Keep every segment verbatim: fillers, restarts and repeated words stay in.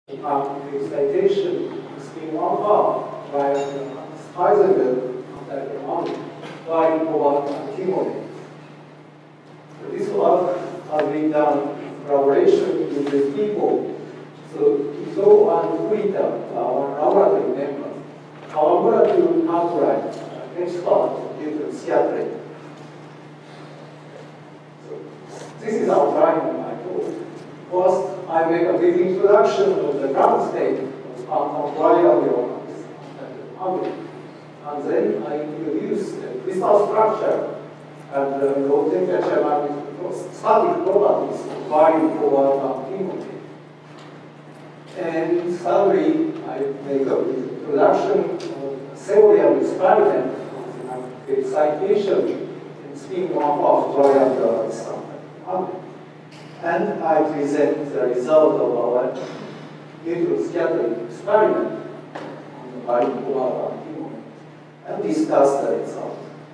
Um, the excitation is being one half by Heisenberg anti-harmonic by cobalt antimony. So this work has been done in collaboration with these people. So Iso and Kurita, our laboratory members, collaborate to calculate expert due to scattering. So this is outline of my talk. First, I make a brief introduction of the ground state of quantum variable and then I introduce the crystal structure and the low temperature and static properties of varying cobalt antimony. And thirdly, I make a brief introduction of the theorem experiment with excitation in spin one half triangular standard. And I present the result of our neutron scattering experiment on the bipolar antimony and discuss the result.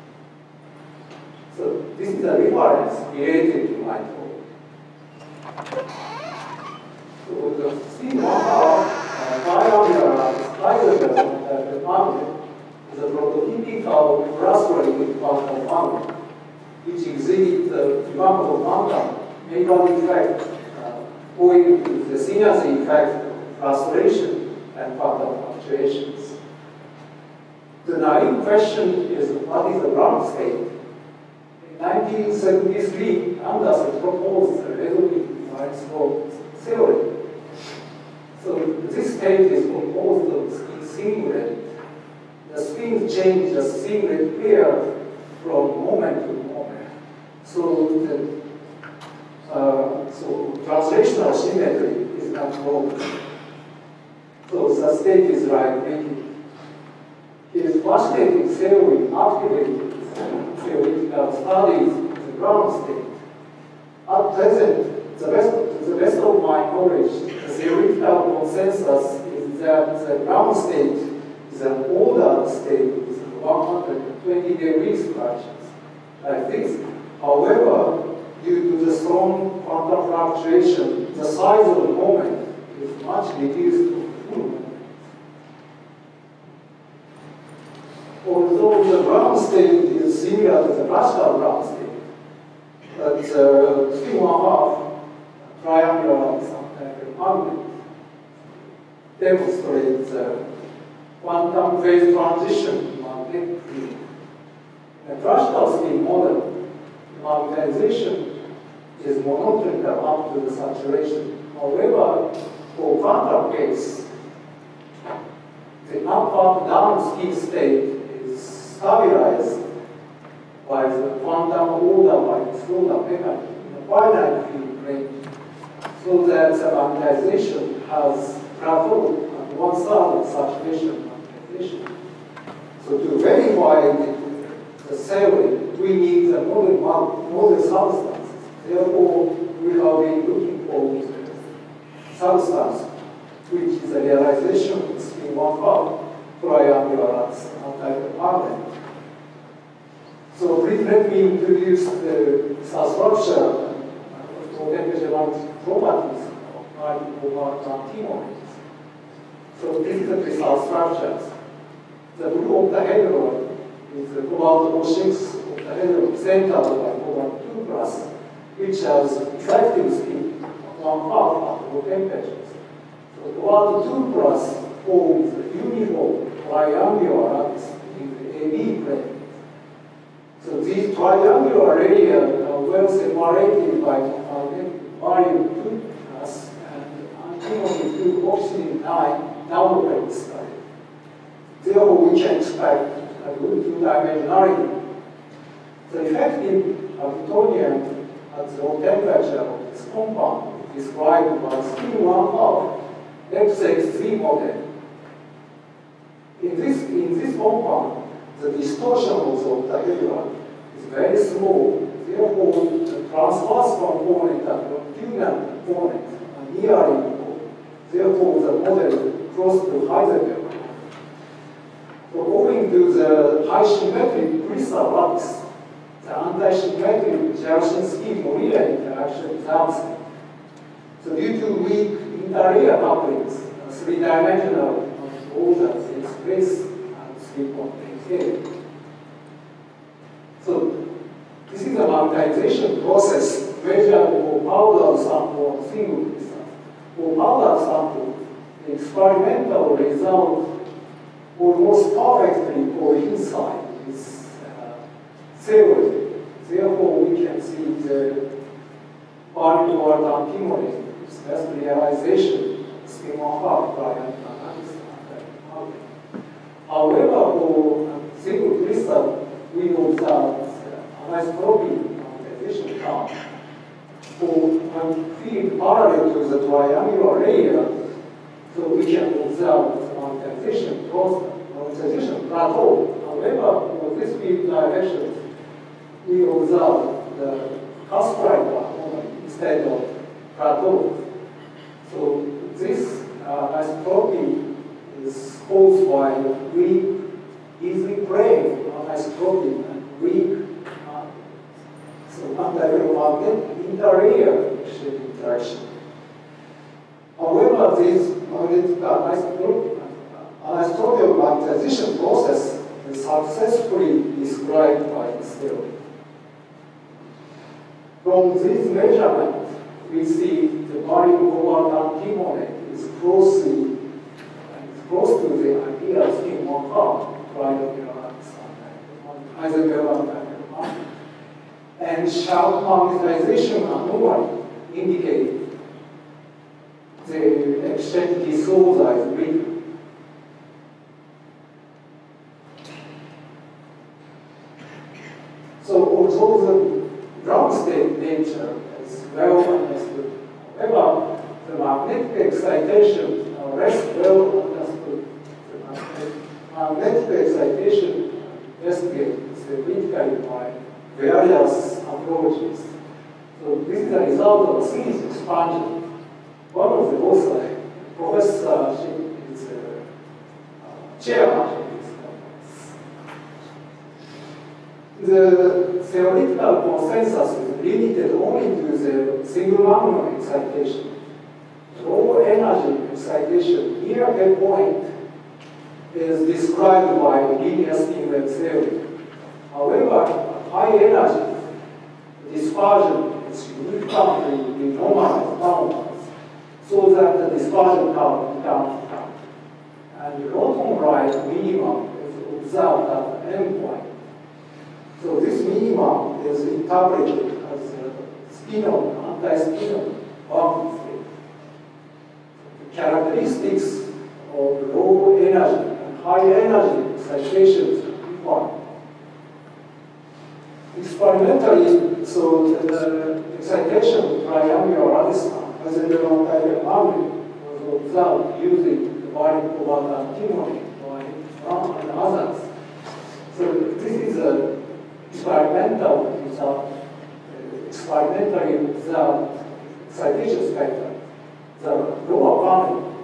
So this is a reference related to my talk. So the spin one half triangular Heisenberg magnet is a prototypical frustrated quantum magnet which exhibits the remarkable quantum Maillard effect uh, owing to the synergy effect of frustration and quantum fluctuations. The naive question is what is the ground state? In nineteen seventy-three, Anderson proposed the resolution Weierstrass theory. So this state is composed of spin singlet. The spins change the singlet pair from moment to moment. So the Uh, so translational symmetry is not broken. So the state is right making. His quantitative theory activated theoretical studies of the ground state. At present, the best, to the best of my knowledge, the theoretical consensus is that the ground state is an ordered state with one hundred twenty degrees fractions, like this. However, due to the strong quantum fluctuation, the size of the moment is much reduced to full moment. Although the ground state is similar to the classical ground state, but the spin one half triangular magnet demonstrates the quantum phase transition in magnetic field. In the classical spin model, magnetization is monotonical up to the saturation. However, for quantum case, the up-up-down spin state is stabilized by the quantum order by the Schroeder mechanism in a finite field range, so that the magnetization has plateaued at one-third of saturation magnetization. So to verify the the theory, we need the model, model substance. Therefore, we have been looking for substance, which is a realization of spin one half triangular anti-magnet. So please let me introduce the structure for temperature properties of cobalt antimonies. So this is the crystal structures. The blue octahedron is the cobalt O six octahedron centered by cobalt two plus, which has effective spin of one half at low temperatures. So cobalt two plus forms a uniform triangular lattice in the A B plane. So these triangular layers are well separated by barium two plus and antimony two oxygen nine nanoplane style. Therefore, we can expect a good two-dimensionality. The effective plutonium at the low temperature of this compound is described by spin one half X X three model. In this, in this compound, the distortion of the octahedron is very small. Therefore, the transverse component and longitudinal component are nearly equal. Therefore, the model is close to Heisenberg. So owing to the high symmetric crystal lattice, the anti-symmetric Jarshinsky-Fourier interaction is absent. So due to weak inter-area couplings, uh, three-dimensional orders in space and three-point scale. So this is a magnetization process measured for powder sample and single crystal. For powder sample, the experimental result almost perfectly coincide with uh, theory. Therefore, we can see the particle antimony, best realization, schema half by However, for single crystal, we observe anisotropy magnetization count. For one field parallel to the triangular layer, so we can observe the magnetization process, magnetization plateau. However, for this field direction, we observe the cuspride plateau instead of plateau. So this uh, anisotropy is caused by weak, easily break anisotropy and weak, uh, so non-diagonal inter-area interaction. However, this magnetic anisotropy magnetization process is successfully described by this theory. From this measurement, we see the barium cobalt antimony is closely close to the ideal scheme of how and sharp magnetization anomaly indicate the exchange disorder is weak. So although the ground state nature is well understood, however, the magnetic excitation are less well understood. The magnetic excitation investigated theoretically by various approaches. So this is a result of series expansion. One of the authors, Professor Shin, is a uh, chairman. The theoretical consensus is limited only to the single magnum excitation. Low energy excitation near a point is described by linear spin wave theory. However, high energy dispersion is significantly normalized downwards, so that the dispersion curve becomes flat. And the Roton right minimum is observed at the endpoint. So this minimum is interpreted as a spin-on, anti-spin-on boundary state. The characteristics of low energy and high energy excitations are different. Experimentally, so the excitation of triangular radisson as a diagonal boundary was observed using the barium cobalt antimony by Brown and others. So this is a experimental result, uh, experimentally observed excitation spectrum. The lower panel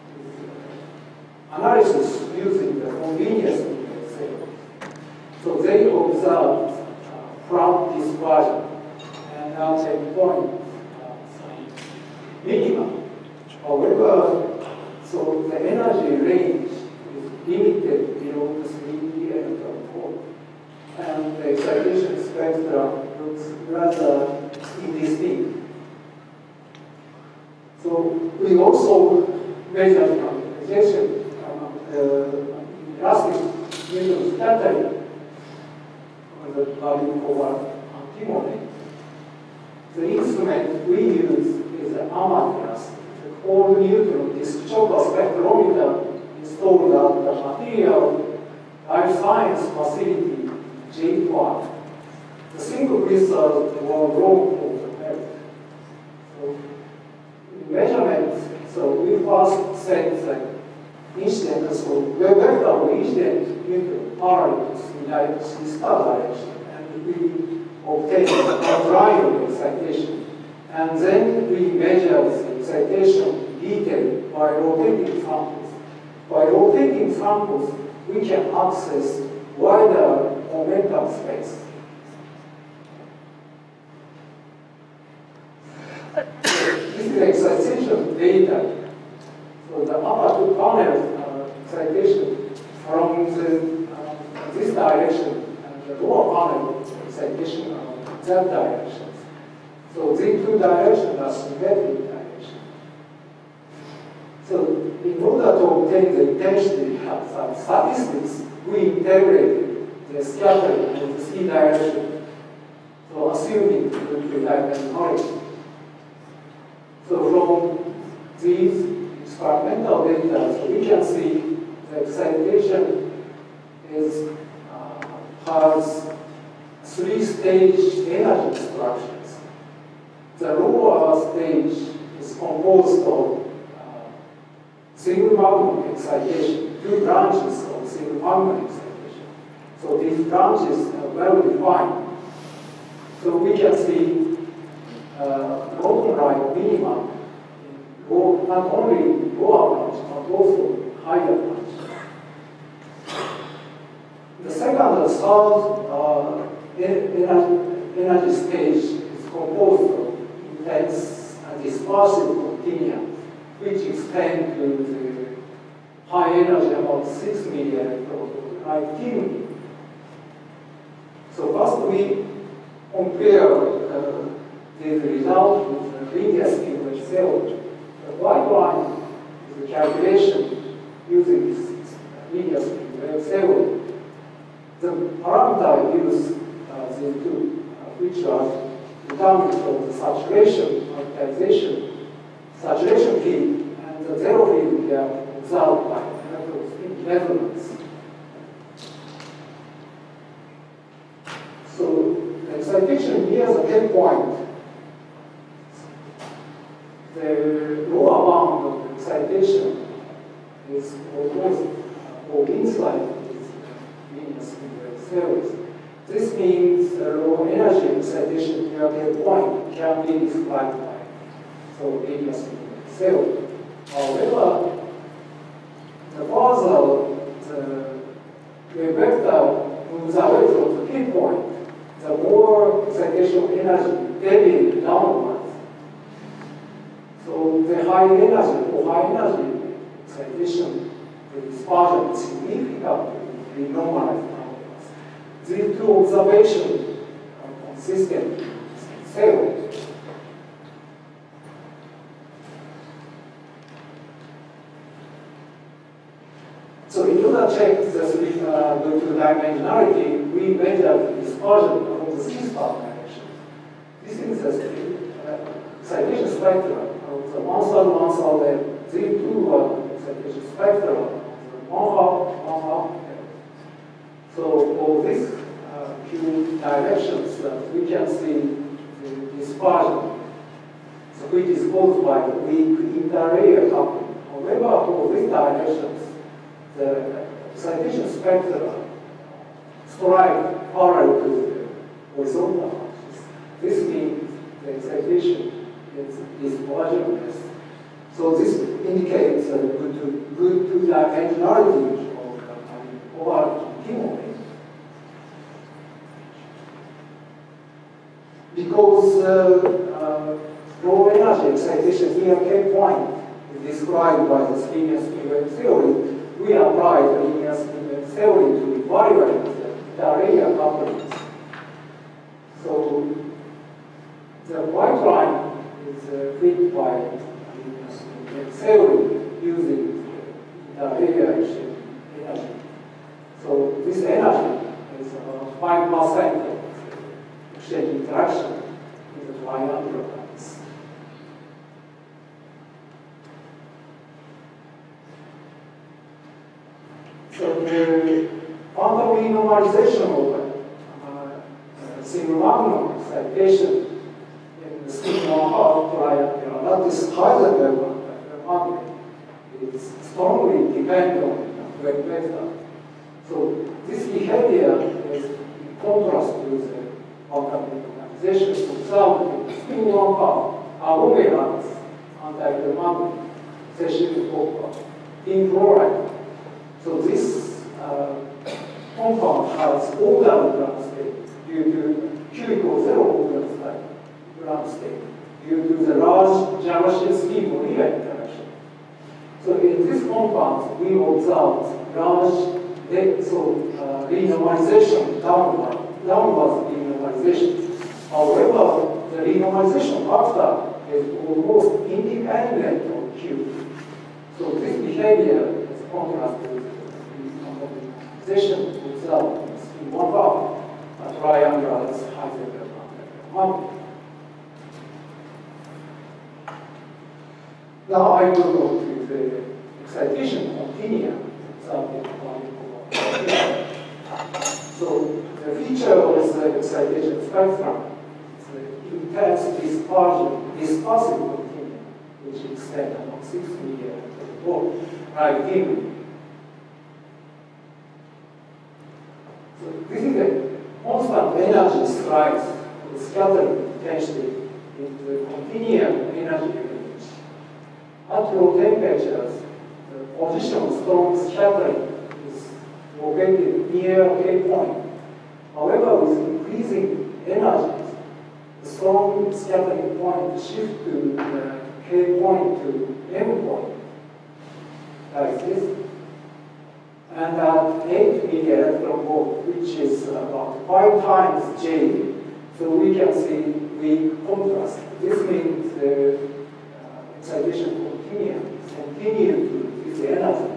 analysis using the convenience theory. So they observed uh, flat dispersion and at a point uh, minimum. However, so the energy range is limited below the three electron volt. And the excitation spectrum looks rather indistinct. So we also measured magnetization um, uh, elastic neutron scattering on the barium cobalt antimony. The instrument we use is the Amatras, the cold neutron disk chopper spectrometer installed at the Material Life Science Facility J one. The single crystals were wrong for the merit. So, in measurements, so we first set the incident, so we vector of incident neutron parallel to the star direction, and we obtain a triangle excitation. And then we measure the excitation in detail by rotating samples. By rotating samples, we can access wider momentum space. This is the excitation excitation data. So the upper two panels are excitation from the, uh, this direction, and the lower panel excitation from that direction. So these two directions are symmetric directions. So in order to obtain the intensity of some statistics, we integrated the scattering in the C direction. So assuming multidimensionality. So from these experimental data, so we can see the excitation is uh, has three-stage energy structures. The lower stage is composed of uh, single magnetic excitation, two branches of single magnetic excitation. So these branches are well defined. So we can see uh, bottom right minimum in low, not only lower branch, but also higher branch. The second and third uh, energy, energy stage is composed of intense and dispersive continua, which extend to the high energy about six million to nineteen. So first we compare uh, the result with the linear skew theory. The white line is the calculation using this linear skew theory. The parameter used uh, the two, uh, which are determined from the saturation, quantization, saturation field, and the zero field we are observed by measurements. So the excitation near the endpoint, the lower bound of the excitation is almost uh, or inside this linear skew theories. This means the low energy excitation near the endpoint can be described by so linear skew theory. However, the further the wave vector moves away from the pinpoint, the more excitation energy deviates downwards. So the high energy or high energy excitation, the dispersion is significantly normalized downwards. These two observations are consistent with theory. So in order to check the three uh, the two-dimensionality, we measure the dispersion along the C-star direction. This is the uh, excitation spectrum of the one third, one third, Z two uh, excitation spectrum of the one half, one half. So for these uh, few directions, uh, we can see the dispersion, so which is caused by the weak interlayer coupling. However, for these directions, the excitation spectra strike parallel to the horizontal axis. This means the excitation is dispersionless. So this indicates a good, good two-dimensionality of the overarching T-moment. Because uh, uh, low energy excitation near K point is described by the linear skew theory, we apply the linear skew theory to evaluate the area couplings. So the white line is uh, fit by linear skew theory using the area exchange energy. So this energy is about five percent of exchange interaction in the triangular lines. So the quantum renormalization of uh, single magnum excitation in the sigma half triangular, that is Heisenberg magnet, is strongly dependent on wave vector. So this behavior is in contrast to the quantum renormalization observed in the spin one half along lines anti-magnetic session of in chloride. So this uh, compound has ordered ground state due to Q equals zero ordered ground state. due to the large Lagrangian Fourier interaction. So in this compound, we observed large so, uh, renormalization downward, downward renormalization. However, the renormalization factor is almost independent of Q. So this behavior is contrast with the renormalization observed in one part, a triangle as Heisenberg model. Now I will go to the excitation continuum. So the feature of the excitation spectrum is the intense dispersion, dispersive continuum, which extends along six million volt right here. So this is a constant energy rise of scattering intensity in the continuum energy range. At low temperatures, the position of strong scattering is located near K point. However, with increasing energies, the strong scattering point shifts to the K point to M point, like this. And at eight million electron volt, which is about five times J, so we can see weak contrast. This means the uh, excitation continuum continue to the energy.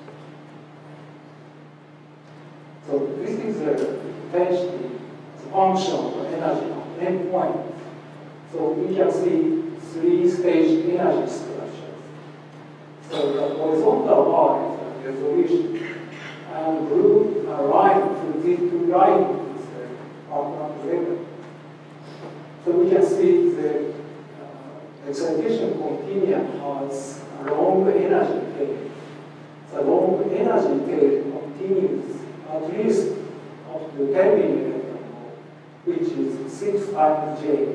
So this is the intensity, the function of energy on M point. So we can see three-stage energy structures. So the horizontal bar is the resolution, and blue uh, line to these two lines is the outcome level. So we can see the uh, excitation continuum has a long energy tail. The long energy tail continues at least up to ten million electron volt, which is six times J.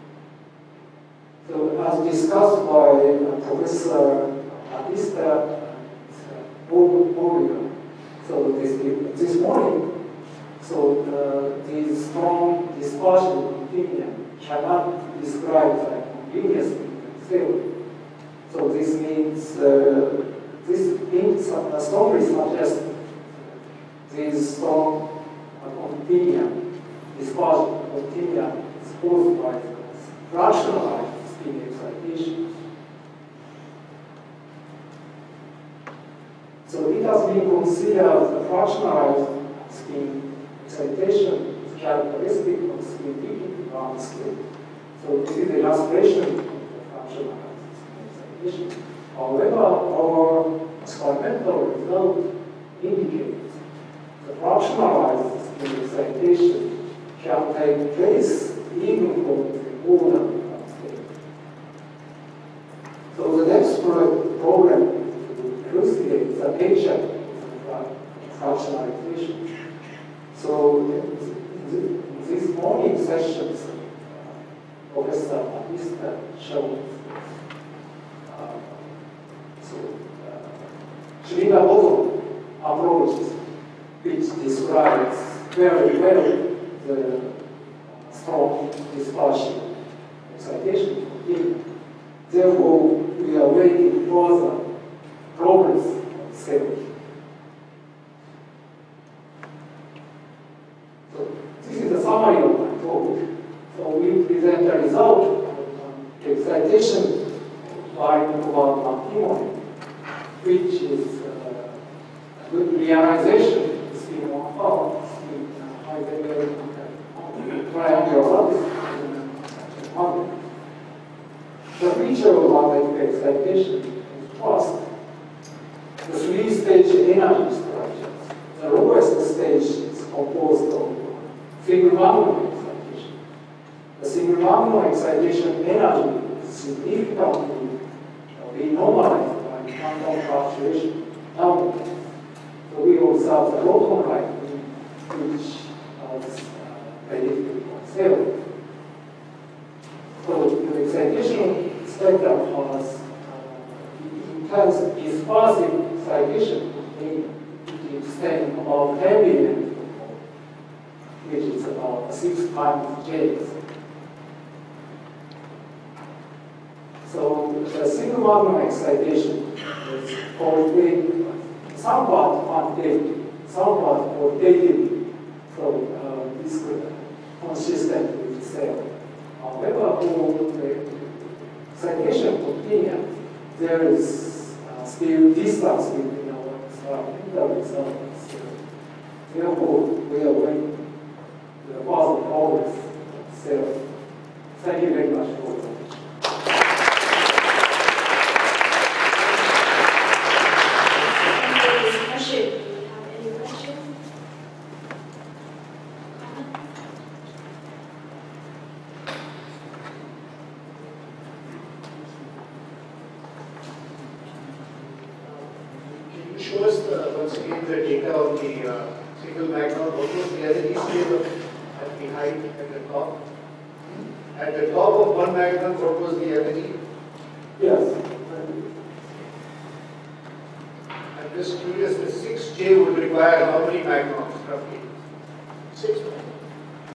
So as discussed by uh, Professor Batista and Bolliger, so this, this morning, so uh, this strong dispersion continuum cannot be described like continuous theory. So this means uh, this means uh, strongly suggests this strong uh, continuum, dispersion continuum is caused by the fractionalized spin excitation. So it has been considered the fractionalized spin excitation is characteristic of spin peaking ground state. So this is the illustration of the fractionalized spin excitation. However, our experimental result indicates the fractionalized spin excitation can take place even for the order ground state. So the next problem elucidate the nature of fractionalization. So in this morning sessions, uh, Professor Batista showed uh, so uh, Srinaboto approaches, which describes very well the strong dispersion excitation. Therefore, we are waiting further progress of scale. So this is a summary of my talk. So we present the result of um, excitation by about antimony, which is uh, a good realization of spin one part, spin Heisenberg triangular lattice model. The feature of excitation is first, the three-stage energy structures. The lowest stage is composed of single magnetic excitation. The single magnetic excitation energy is significantly renormalized by quantum fluctuation downwards. So we observe the proton light, which was uh, predicted by theory. So the excitation spectrum has uh, intense dispersive excitation, it extends about ten million, which is about six times J. the single magnum excitation is probably somewhat quantitative, somewhat qualitative, so uh, this is consistent with itself. However, for the excitation continuum, there is uh, still distance between our experimental results. So, therefore, we are waiting the further progress. So, thank you very much for that. Show us the, once again the data of the uh, single magnon. What was the other scale at the height at the top? At the top of one magnon, what was the energy? Yes. I'm just curious, the six J would require how many magnons roughly? Six magnons.